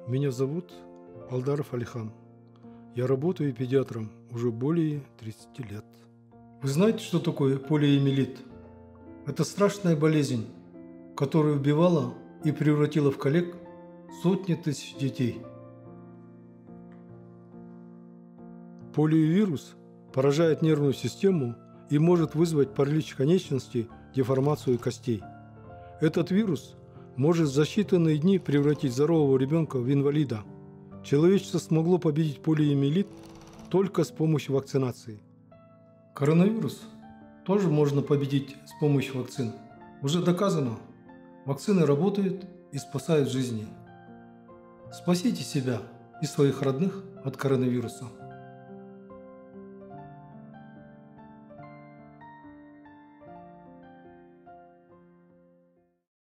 Меня зовут Алдаров Алихан. Я работаю педиатром уже более 30 лет. Вы знаете, что такое полиомиелит? Это страшная болезнь, которая убивала и превратила в коллег сотни тысяч детей. Полиовирус поражает нервную систему и может вызвать паралич конечностей, деформацию костей. Этот вирус может за считанные дни превратить здорового ребенка в инвалида. Человечество смогло победить полиомиелит только с помощью вакцинации. Коронавирус тоже можно победить с помощью вакцин. Уже доказано, вакцины работают и спасают жизни. Спасите себя и своих родных от коронавируса.